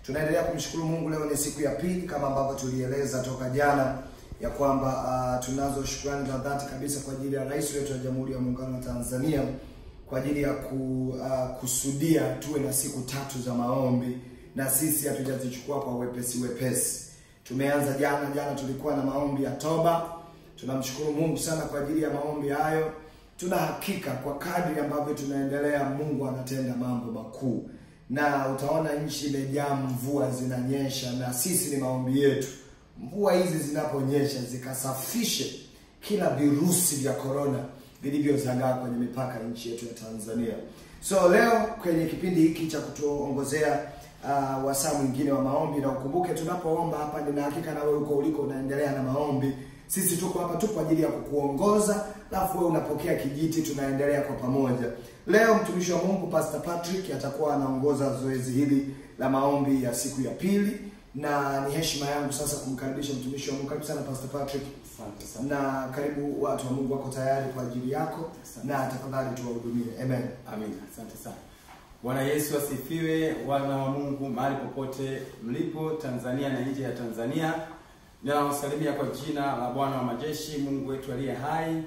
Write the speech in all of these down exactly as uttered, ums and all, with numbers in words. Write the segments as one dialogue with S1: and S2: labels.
S1: Tunaendelea kumshukuru Mungu. Leo ni siku ya pili kama ambavyo tulieleza toka jana ya kwamba uh, tunazo shukrani za dhati kabisa kwa ajili ya Rais wetu wa Jamhuri ya Muungano wa Tanzania kwa ajili ya ku, uh, kusudia tuwe na siku tatu za maombi, na sisi hatujazichukua kwa wepesi wepesi. Tumeanza jana jana tulikuwa na maombi ya toba. Tunamshukuru Mungu sana kwa ajili ya maombi hayo. Tuna hakika kwa kadri ambavyo tunaendelea Mungu anatenda mambo makuu. Na utaona nchi imejaa mvua zinanyesha, na sisi ni maombi yetu mvua hizi zinaponyesha zikasafishe kila virusi vya corona vilivyozagaa kwenye mipaka nchi yetu ya Tanzania. So leo kwenye kipindi hiki cha kutuongozea uh, wasaa mwingine wa maombi, na ukumbuke tunapoomba hapa, nina hakika na wewe uko uliko unaendelea na maombi. Sisi tuko hapa tu kwa ajili ya kukuongoza, alafu wewe unapokea kijiti, tunaendelea kwa pamoja. Leo mtumishi wa Mungu Pastor Patrick atakuwa anaongoza zoezi hili la maombi ya siku ya pili, na ni heshima yangu sasa kumkaribisha mtumishi wa Mungu. Karibu sana Pastor Patrick.
S2: Asante sana.
S1: Na karibu watu wa Mungu wako tayari kwa ajili yako. Asante. Na tafadhali tuwahudumie. Amen.
S2: Amen. Asante sana. Bwana Yesu asifiwe. Wana wa Mungu mahali popote mlipo Tanzania na nje ya Tanzania, ninawasalimia kwa jina la Bwana wa majeshi, Mungu wetu aliye hai.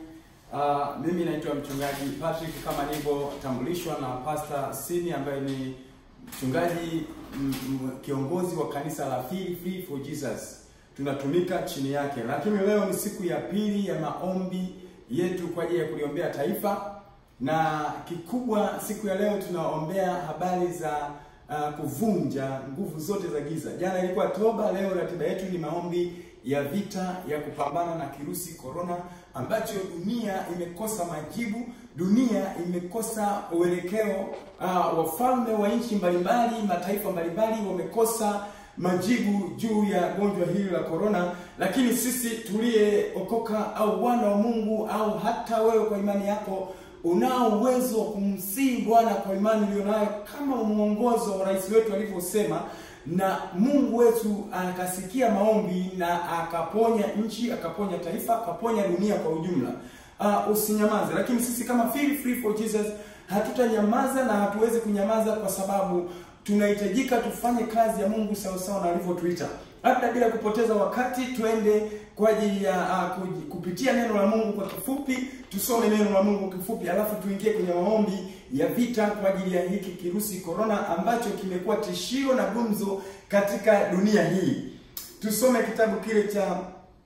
S2: Uh, mimi naitwa mchungaji Patrick kama nilivyotambulishwa na Pastor Sini ambaye ni mchungaji m, m, kiongozi wa kanisa la Feel Free for Jesus. Tunatumika chini yake. Lakini leo ni siku ya pili ya maombi yetu kwa ajili ya kuliombea taifa, na kikubwa siku ya leo tunaombea habari za uh, kuvunja nguvu zote za giza. Jana ilikuwa toba, leo ratiba yetu ni maombi ya vita ya kupambana na kirusi corona ambacho dunia imekosa majibu, dunia imekosa uelekeo. Uh, wafalme wa nchi mbalimbali, mataifa mbalimbali wamekosa majibu juu ya gonjwa hili la corona, lakini sisi tulieokoka au wana wa Mungu au hata wewe kwa imani yako unao uwezo wa kumsihi Bwana kwa imani ulionayo kama muongozo wa rais wetu alivyosema, na Mungu wetu akasikia maombi na akaponya nchi, akaponya taifa, akaponya dunia kwa ujumla. Uh, usinyamaze. Lakini sisi kama Feel Free for Jesus hatutanyamaza na hatuwezi kunyamaza, kwa sababu tunahitajika tufanye kazi ya Mungu sawa sawa na alivyotuita. Labda bila kupoteza wakati tuende kwa ajili ya uh, kupitia neno la Mungu kwa kifupi. Tusome neno la Mungu kwa kifupi, alafu tuingie kwenye maombi ya vita kwa ajili ya hiki kirusi corona ambacho kimekuwa tishio na gumzo katika dunia hii. Tusome kitabu kile cha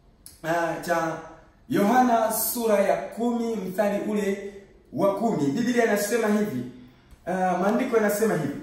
S2: uh, cha Yohana sura ya kumi mstari ule wa kumi. Biblia inasema hivi, uh, maandiko yanasema hivi: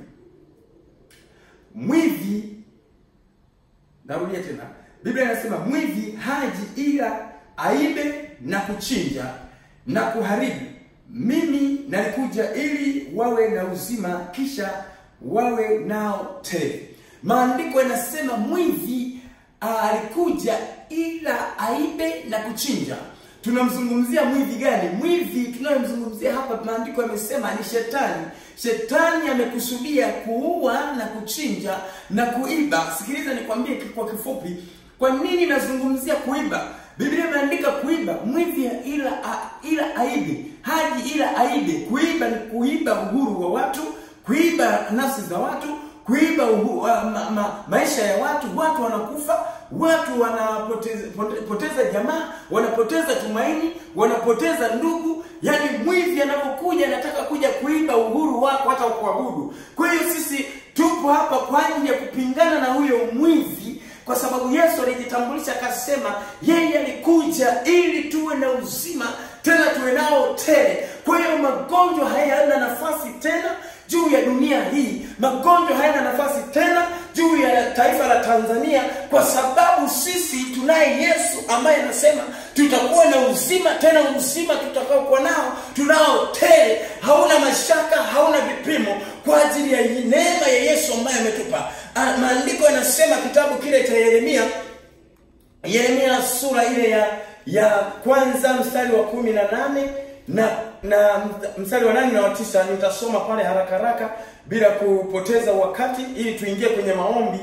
S2: Mwivi, narudia tena, Biblia inasema mwivi haji ila aibe na kuchinja na kuharibu. Mimi nalikuja ili wawe na uzima, kisha wawe nao tele. Maandiko yanasema mwivi alikuja ila aibe na kuchinja. Tunamzungumzia mwivi gani? Mwivi tunayemzungumzia hapa, maandiko yamesema ni shetani. Shetani amekusudia kuua na kuchinja na kuiba. Sikiliza nikwambie kwa kifupi, kwa nini nazungumzia kuiba. Biblia imeandika kuiba, mwivi ila ila aibe, haji ila aibe. Kuiba ni kuiba uhuru wa watu, kuiba nafsi za watu, kuiba uhuru, uh, ma, ma, maisha ya watu. Watu wanakufa, watu wanapoteza poteza jamaa, wanapoteza tumaini, wanapoteza ndugu. Yaani mwivi anapokuja anataka kuja kuiba uhuru wako hata kuabudu. Kwa hiyo sisi tupo hapa kwa ajili ya kupingana na huyo mwivi, kwa sababu Yesu alijitambulisha akasema yeye alikuja ili tuwe na uzima, tena tuwe nao tele. Kwa hiyo magonjwa hayana nafasi tena juu ya dunia hii. Magonjwa hayana nafasi tena juu ya taifa la Tanzania, kwa sababu sisi tunaye Yesu ambaye anasema tutakuwa na uzima, tena uzima tutakao kuwa nao tunao tele. Hauna mashaka, hauna vipimo, kwa ajili ya neema ya Yesu ambaye ametupa. Maandiko yanasema kitabu kile cha Yeremia, Yeremia sura ile ya ya kwanza mstari wa kumi na nane na na mstari wa nane na wa tisa. Nitasoma pale haraka haraka bila kupoteza wakati ili tuingie kwenye maombi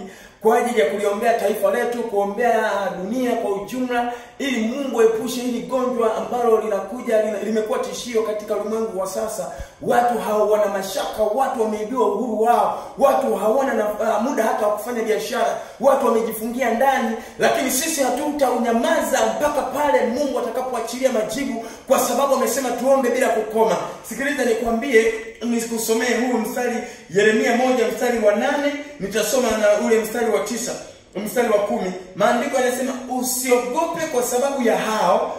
S2: kwa ajili ya kuliombea taifa letu, kuombea dunia kwa ujumla, ili Mungu epushe hili gonjwa ambalo linakuja limekuwa tishio katika ulimwengu wa sasa. Watu hao wana mashaka, watu wameibiwa uhuru wao, watu hawana na, uh, muda hata wa kufanya biashara, watu wamejifungia ndani, lakini sisi hatutaunyamaza mpaka pale Mungu atakapoachilia majibu, kwa sababu amesema tuombe bila kukoma. Sikiliza nikwambie, nikusomee huu mstari Yeremia moja mstari wa nane, nitasoma na ule mstari wa tisa, mstari wa kumi. Maandiko yanasema usiogope kwa sababu ya hao,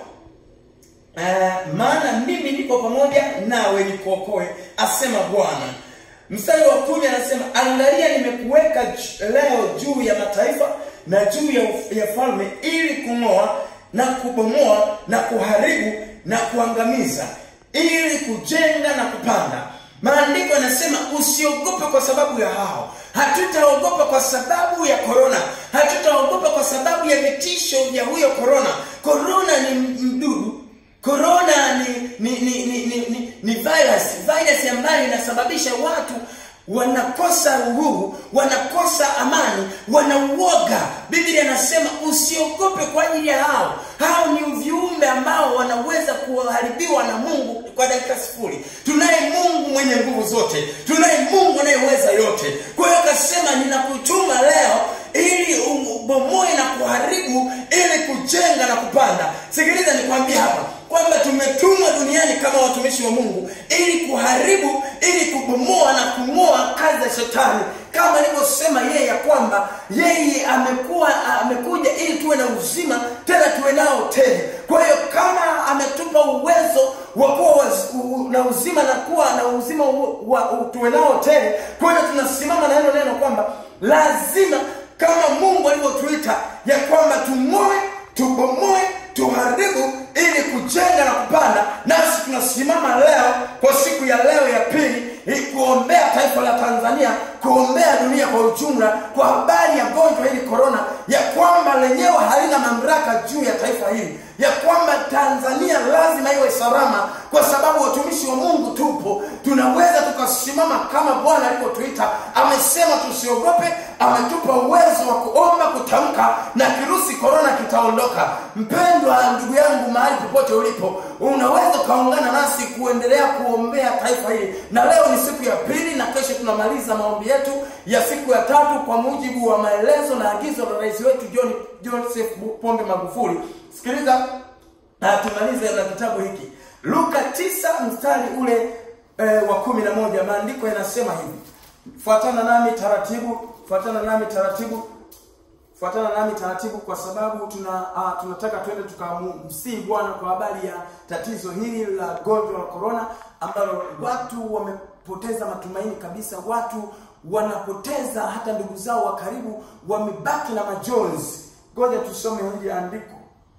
S2: uh, maana mimi niko pamoja nawe nikuokoe, asema Bwana. Mstari wa kumi anasema angalia nimekuweka leo juu ya mataifa na juu ya, ya falme, ili kung'oa na kubomoa na kuharibu na kuangamiza, ili kujenga na kupanda. Maandiko yanasema usiogope kwa sababu ya hao. Hatutaogopa kwa sababu ya corona, hatutaogopa kwa sababu ya vitisho vya huyo corona. Corona ni mdudu, corona ni ni ni ni, ni, ni, ni virus, virus ambayo inasababisha watu wanakosa uhuru, wanakosa amani, wanauoga. Biblia inasema usiogope kwa ajili ya hao. Hao ni viumbe ambao wanaweza kuharibiwa na Mungu kwa dakika sifuri. Tunaye Mungu mwenye nguvu zote, tunaye Mungu anayeweza yote. Kwa hiyo akasema ninakutuma leo ili ubomoe na kuharibu, ili kujenga na kupanda. Sikiliza nikwambie hapa kwamba tumetumwa duniani kama watumishi wa Mungu ili kuharibu, ili kubomoa na kung'oa kazi za shetani. Kama nilivyosema yeye ya kwamba yeye amekuwa amekuja ili tuwe na uzima, tena tuwe nao tele. Kwa hiyo kama ametupa uwezo wa kuwa na uzima na kuwa na uzima wa tuwe nao tele, kwa hiyo tunasimama na hilo neno kwamba lazima kama Mungu alivyotuita ya kwamba tumoe, tubomoe, tuharibu ili kujenga na kupanda. Nasi tunasimama leo kwa siku ya leo ya pili ili kuombea taifa la Tanzania, kuombea dunia kwa ujumla kwa habari ya gonjwa hili corona, ya kwamba lenyewe halina mamlaka juu ya taifa hili, ya kwamba Tanzania lazima iwe salama, kwa sababu watumishi wa Mungu tupo, tunaweza tukasimama kama Bwana alivyotuita. Amesema tusiogope, ametupa uwezo wa kuomba, kutamka, na kirusi corona kitaondoka. Mpendwa ndugu yangu, mahali popote ulipo, unaweza kaungana nasi kuendelea kuombea taifa hili. Na leo ni siku ya pili na kesho tunamaliza maombi yetu ya siku ya tatu kwa mujibu wa maelezo na agizo la rais wetu John Joseph Pombe Magufuli. Sikiliza na tumalize na kitabu hiki. Luka tisa mstari ule e, wa kumi na moja. Maandiko yanasema hivi. Fuatana nami taratibu, fuatana nami taratibu. Fuatana nami taratibu kwa sababu tuna uh, tunataka twende tukamsii Bwana kwa habari ya tatizo hili la gonjwa la corona, ambalo watu wamepoteza matumaini kabisa. Watu wanapoteza hata ndugu zao wa karibu, wamebaki na majonzi. Ngoja tusome hili andiko.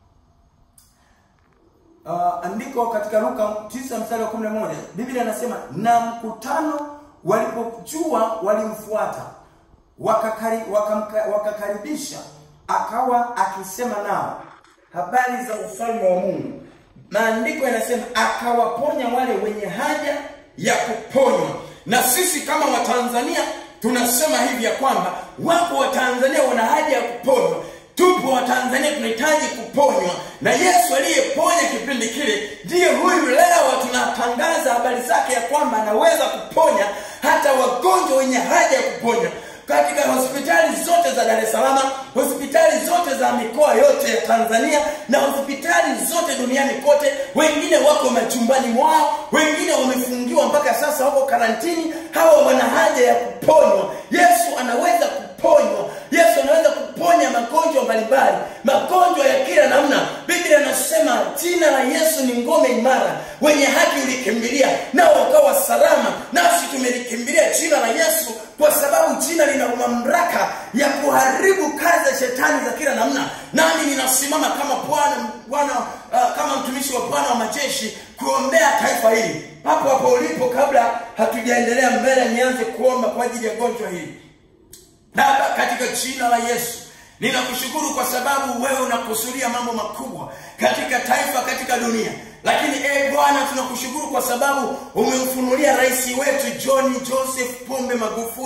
S2: Uh, andiko katika Luka tisa mstari wa kumi na moja. Biblia inasema na mkutano walipojua walimfuata, wakakari, wakamka, wakakaribisha, akawa akisema nao habari za ufalme wa Mungu. Maandiko yanasema akawaponya wale wenye haja ya kuponywa. Na sisi kama Watanzania tunasema hivi ya kwamba wako Watanzania wana haja ya kuponywa. Tupo Watanzania tunahitaji kuponywa, na Yesu aliyeponya kipindi kile ndiye huyu leo tunatangaza habari zake ya kwamba anaweza kuponya hata wagonjwa wenye haja ya kuponywa. Katika hospitali zote za Dar es Salaam, hospitali zote za mikoa yote ya Tanzania, na hospitali zote duniani kote, wengine wako machumbani mwao, wengine wamefungiwa mpaka sasa wako karantini. Hawa wana haja ya kuponywa. Yesu anaweza kuponywa. Yesu anaweza kuponya magonjwa mbalimbali, magonjwa ya kila namna. Biblia inasema jina la Yesu ni ngome imara, wenye haki ulikimbilia nao wakawa salama. Nasi tumelikimbilia jina la Yesu kwa sababu jina lina mamlaka ya kuharibu kazi za shetani za kila namna. Nami ninasimama kama Bwana Bwana uh, kama mtumishi wa Bwana wa majeshi kuombea taifa hili. Hapo hapo ulipo, kabla hatujaendelea mbele, nianze kuomba kwa ajili ya gonjwa hili. Baba, katika jina la Yesu, ninakushukuru kwa sababu wewe unakusudia mambo makubwa katika taifa, katika dunia. Lakini eh Bwana, tunakushukuru kwa sababu umemfunulia rais wetu John Joseph Pombe Magufuli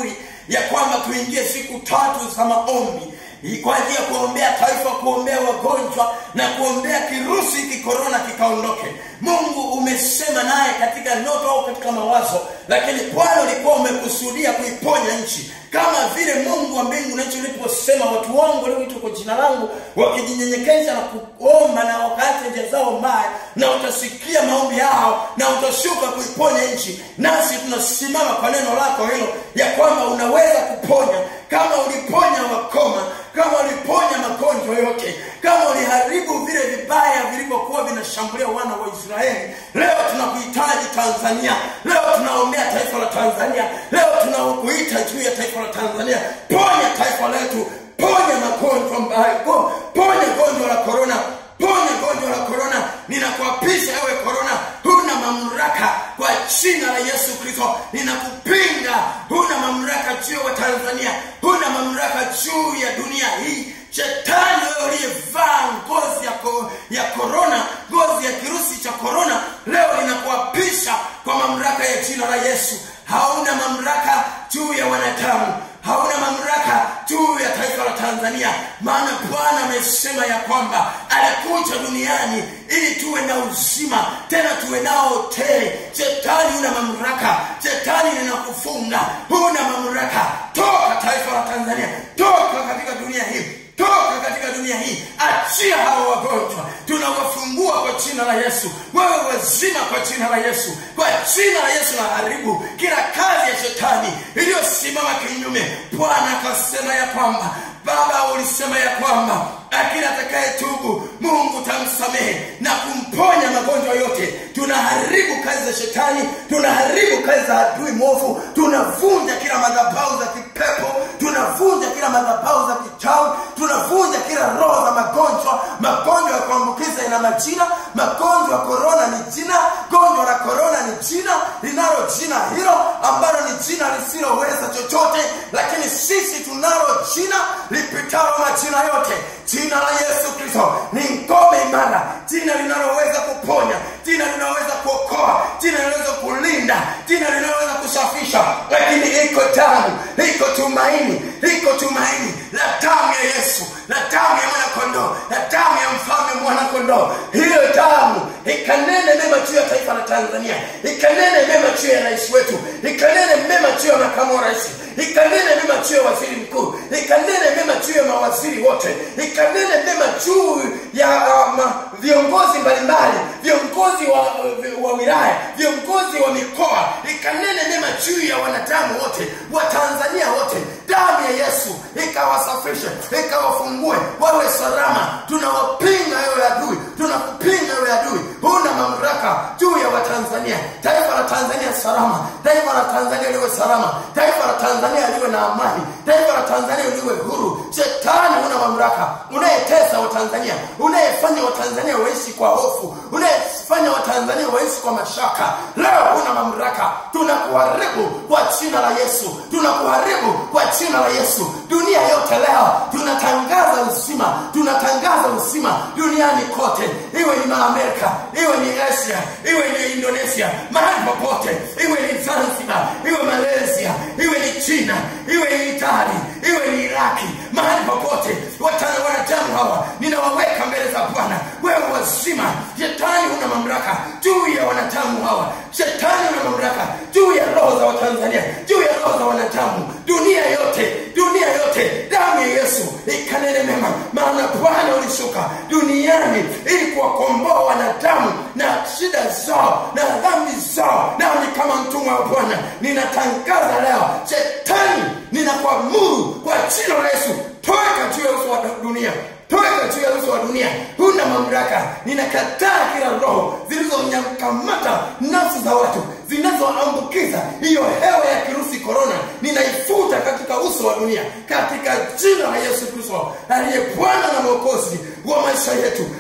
S3: ya kwamba tuingie siku tatu za maombi kwa ajili ya kuombea taifa, kuombea wagonjwa na kuombea kirusi hiki corona kikaondoke. Mungu umesema naye katika ndoto au katika mawazo, lakini Bwana ulikuwa umekusudia kuiponya nchi. Kama vile Mungu wa mbingu na nchi uliposema watu wangu walioitwa kwa jina langu wakijinyenyekeza na kuomba na wakaacha njia zao mbaya, na utasikia maombi yao na utashuka kuiponya nchi. Nasi tunasimama kwa neno lako hilo ya kwamba unaweza kuponya. Kama uliponya wakoma, kama uliponya magonjwa yote, kama uliharibu vile vibaya vilivyokuwa vinashambulia wana wa Israeli, leo tunakuhitaji Tanzania. Leo tunaombea taifa la Tanzania. Leo tunakuita juu ya taifa la Tanzania. Ponya taifa letu. Ponya magonjwa mbaya. Ponya gonjwa la corona. Ponya gonjwa la corona. Ninakuapisha ewe corona, huna mamlaka kwa jina la Yesu Kristo. Ninakupinga, huna mamlaka juu ya Tanzania, huna mamlaka juu ya dunia hii. Shetani wewe uliyevaa ngozi ya ko, ya corona, ngozi ya kirusi cha corona, leo ninakuapisha kwa mamlaka ya jina la Yesu. Hauna mamlaka juu ya wanadamu, hauna mamlaka juu ya taifa la Tanzania, maana Bwana amesema ya kwamba alikuja duniani ili tuwe na uzima, tena tuwe nao tele. Shetani huna mamlaka, shetani ninakufunga, huna mamlaka. Toka taifa la Tanzania, toka katika dunia hii, toka katika dunia hii. Achia hao wagonjwa, tunawafungua kwa jina la Yesu. Wewe wazima kwa jina la Yesu. Kwa jina la Yesu na haribu kila kazi ya shetani iliyosimama kinyume. Bwana akasema ya kwamba, Baba ulisema ya kwamba akila atakayetubu Mungu tamsamehe na kumponya magonjwa yote. Tunaharibu kazi za shetani, tunaharibu kazi za adui mwovu, tunavunja kila madhabahu za kipepo, tunavunja kila madhabahu za kichawi, tunavunja kila roho za magonjwa. Magonjwa ya kuambukiza ina majina, magonjwa ya corona ni jina, gonjwa la corona ni jina, linalo jina hilo ambalo ni jina lisiloweza chochote, lakini sisi tunalo jina lipitalo majina yote. Jina la Yesu Kristo ni ngome imara, jina linaloweza kuponya, jina linaloweza kuokoa, jina linaloweza kulinda, jina linaloweza kusafisha. Lakini iko damu, iko tumaini, iko tumaini la damu ya Yesu, la damu ya mwana kondoo, la damu ya mfalme mwana kondoo. Hiyo damu ikanene mema juu ya taifa la Tanzania, ikanene mema juu ya rais wetu, ikanene mema juu ya makamu wa rais, ikanene mema juu ya waziri mkuu, ikanene mema juu ya mawaziri wote, ikanene mema juu ya um, viongozi mbalimbali, viongozi wa, wa wilaya, viongozi wa mikoa, ikanene mema juu ya wanadamu wote, wa Tanzania wote. Damu ya Yesu ikawasafishe, ikawafungue, wawe salama. Tunawapinga ewe adui, tunakupinga ewe adui, huna mamlaka juu ya Watanzania. Taifa la Tanzania salama, taifa la Tanzania liwe salama, taifa la Tanzania liwe na amani, taifa la Tanzania liwe huru. Shetani huna mamlaka, unayetesa Watanzania, unayefanya Watanzania waishi kwa hofu, unayefanya Watanzania waishi kwa mashaka, leo huna mamlaka. Tunakuharibu kwa jina la Yesu, tunakuharibu kwa jina la Yesu. Dunia yote leo tunatangaza uzima, tunatangaza uzima duniani kote, iwe ni Amerika, iwe ni Asia, iwe ni Indonesia, mahali popote, iwe ni Zanzibar, iwe Malaysia, iwe ni China, iwe ni Italy, iwe ni Iraki, mahali popote. Watana wanadamu hawa ninawaweka mbele za Bwana. Wewe wazima, shetani huna mamlaka juu ya wanadamu hawa, shetani huna mamlaka juu ya roho za Watanzania, juu ya roho za wanadamu. Dunia yote, dunia yote, damu ya Yesu ikanene mema, maana Bwana ulishuka duniani ili kuwakomboa wanadamu na shida zao na dhambi zao. Nami kama mtumwa wa Bwana ninatangaza leo, shetani ninakuamuru kwa jina la Yesu, toka juu ya uso wa dunia, toka juu ya uso wa dunia, huna mamlaka. Ninakataa kila roho zilizonyakamata nafsi za watu, zinazoambukiza hiyo hewa ya kirusi corona, ninaifuta katika uso wa dunia, katika jina la Yesu Kristo aliye Bwana na Mwokozi wa maisha yetu,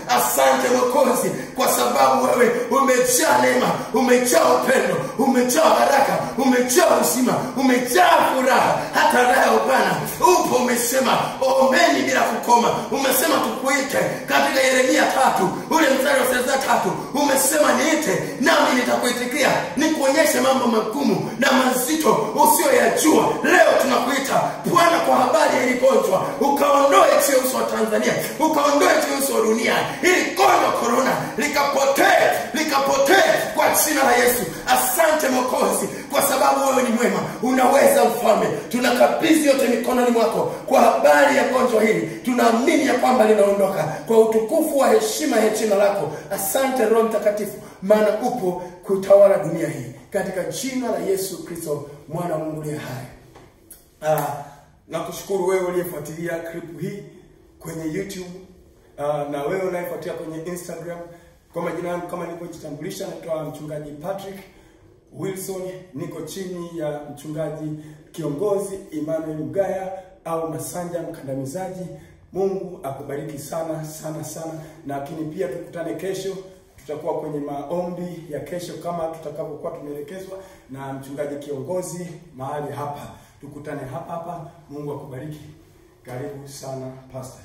S3: Asante Mwokozi, kwa sababu wewe umejaa neema, umejaa upendo, umejaa baraka, umejaa uzima, umejaa furaha. Hata leo Bwana upo, umesema ombeni bila kukoma. Umesema tukuite katika Yeremia tatu ule mstari wa thelathini na tatu. Umesema niite nami nitakuitikia, nikuonyeshe mambo magumu na mazito usiyoyajua. Leo tunakuita Bwana kwa habari ya hili gonjwa, ukaondoe juu uso wa Tanzania, ukaondoe juu uso wa dunia. Hili gonjwa corona likapotee, likapotee kwa jina la Yesu. Asante Mwokozi, kwa sababu wewe ni mwema, unaweza Mfalme. Tunakabidhi yote mikononi mwako kwa habari ya gonjwa hili. Tunaamini ya kwamba linaondoka kwa utukufu wa heshima ya jina lako. Asante Roho Mtakatifu, maana upo kutawala dunia hii, katika jina la Yesu Kristo mwana wa Mungu aliye hai. Ah, nakushukuru wewe uliyefuatilia clip hii kwenye YouTube, uh, na wewe unayefuatilia kwenye Instagram. Kwa majina yangu kama nilivyojitambulisha, naitwa mchungaji Patrick Wilson, niko chini ya mchungaji kiongozi Emmanuel Mgaya au Masanja Mkandamizaji. Mungu akubariki sana sana sana, lakini pia tukutane kesho. Tutakuwa kwenye maombi ya kesho kama tutakapokuwa tumeelekezwa na mchungaji kiongozi mahali hapa. Tukutane hapa hapa. Mungu akubariki. Karibu sana pastor.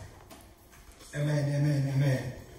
S1: Amen, amen, amen.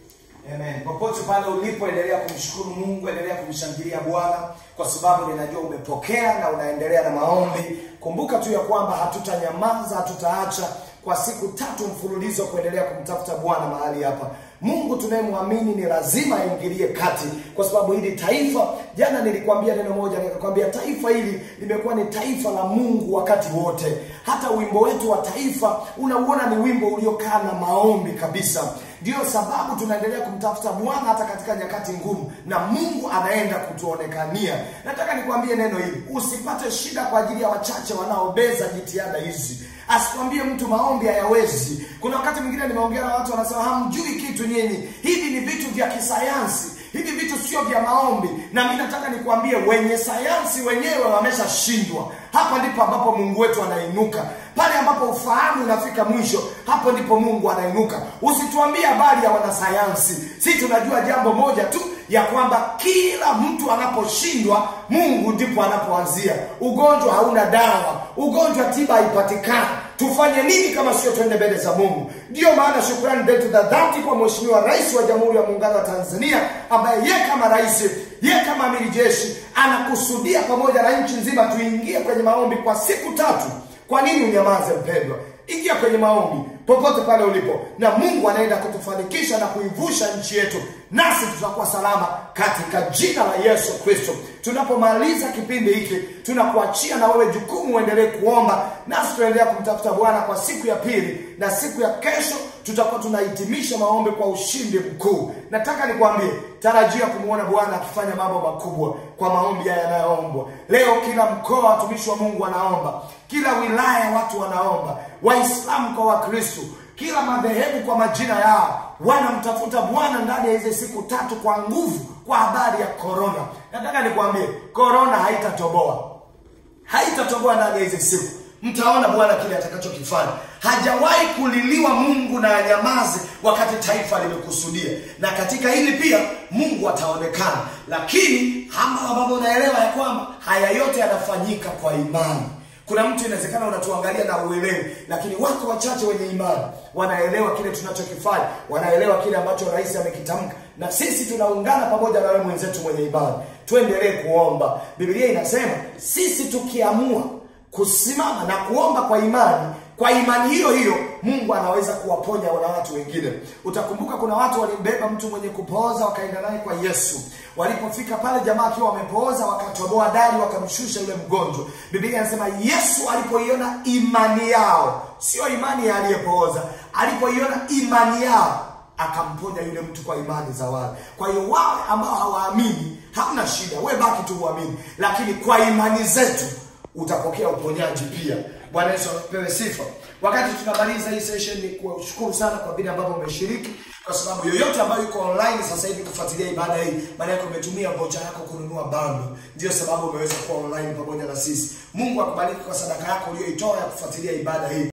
S1: Amen. Popote pale ulipo, endelea kumshukuru Mungu, endelea kumshangilia Bwana, kwa sababu ninajua umepokea na unaendelea na maombi. Kumbuka tu ya kwamba hatutanyamaza, hatutaacha kwa siku tatu mfululizo kuendelea kumtafuta Bwana mahali hapa. Mungu tunayemwamini ni lazima aingilie kati, kwa sababu hili taifa, jana nilikwambia neno moja, nikakwambia taifa hili limekuwa ni taifa la Mungu wakati wote. Hata wimbo wetu wa taifa unauona ni wimbo uliokaa na maombi kabisa. Ndio sababu tunaendelea kumtafuta Bwana hata katika nyakati ngumu, na Mungu anaenda kutuonekania. Nataka nikwambie neno hili, usipate shida kwa ajili ya wachache wanaobeza jitihada hizi. Asikwambie mtu maombi hayawezi. Kuna wakati mwingine nimeongea na watu wanasema hamjui kitu nyinyi. Hivi ni vitu vya kisayansi. Hivi vitu sio vya maombi. Na mimi nataka nikwambie wenye sayansi wenyewe wameshashindwa. Hapa ndipo ambapo Mungu wetu anainuka. Pale ambapo ufahamu unafika mwisho, hapo ndipo Mungu anainuka. Usituambie habari ya wanasayansi. Sisi tunajua jambo moja tu, ya kwamba kila mtu anaposhindwa, Mungu ndipo anapoanzia. Ugonjwa hauna dawa, ugonjwa tiba haipatikani. Tufanye nini kama sio twende mbele za Mungu? Ndio maana shukrani zetu za dhati kwa Mheshimiwa Rais wa Jamhuri ya Muungano wa Tanzania, ambaye yeye kama rais, yeye kama amiri jeshi, anakusudia pamoja na nchi nzima tuingie kwenye maombi kwa siku tatu. Kwa nini unyamaze mpendwa? Ingia kwenye maombi popote pale ulipo, na Mungu anaenda kutufanikisha na kuivusha nchi yetu, nasi tutakuwa salama katika jina la Yesu Kristo. Tunapomaliza kipindi hiki, tunakuachia na wewe jukumu uendelee kuomba, nasi tuendelea kumtafuta Bwana kwa siku ya pili, na siku ya kesho tutakuwa tunahitimisha maombi kwa ushindi mkuu. Nataka nikwambie, tarajia kumuona Bwana akifanya mambo makubwa kwa maombi haya yanayoombwa. Leo kila mkoa watumishi wa Mungu wanaomba, kila wilaya watu wanaomba, Waislamu kwa Wakristo, kila madhehebu kwa majina yao wanamtafuta Bwana ndani ya hizo siku tatu kwa nguvu kwa habari ya corona. Nataka nikwambie, corona haitatoboa. Haitatoboa ndani ya hizo siku. Mtaona Bwana kile atakachokifanya. Hajawahi kuliliwa Mungu na anyamaze wakati taifa limekusudia. Na katika hili pia Mungu ataonekana. Lakini kama ambavyo unaelewa ya kwamba haya yote yanafanyika kwa imani. Kuna mtu inawezekana unatuangalia na uelewi, lakini wako wachache wenye imani wanaelewa kile tunachokifanya, wanaelewa kile ambacho rais amekitamka, na sisi tunaungana pamoja na wewe mwenzetu mwenye imani. Tuendelee kuomba. Biblia inasema sisi tukiamua kusimama na kuomba kwa imani, kwa imani hiyo hiyo Mungu anaweza kuwaponya wana watu wengine. Utakumbuka kuna watu walimbeba mtu mwenye kupooza wakaenda naye kwa Yesu. Walipofika pale jamaa akiwa wamepooza, wakatoboa dari wakamshusha yule mgonjwa. Biblia inasema Yesu alipoiona imani yao, sio imani ya aliyepooza, alipoiona imani yao akamponya yule mtu kwa imani za wale. Kwa hiyo wale ambao hawaamini, hamna shida, wewe baki tu uamini, lakini kwa imani zetu utapokea uponyaji pia. Bwana Yesu apewe sifa. Wakati tunamaliza hii session, ni kushukuru sana kwa vile ambavyo umeshiriki, kwa sababu yoyote ambayo yuko online sasa hivi kufuatilia ibada hii, maana yako umetumia voucher yako kununua bando, ndio sababu umeweza kuwa online pamoja na sisi. Mungu akubariki kwa sadaka yako uliyoitoa ya kufuatilia ibada hii.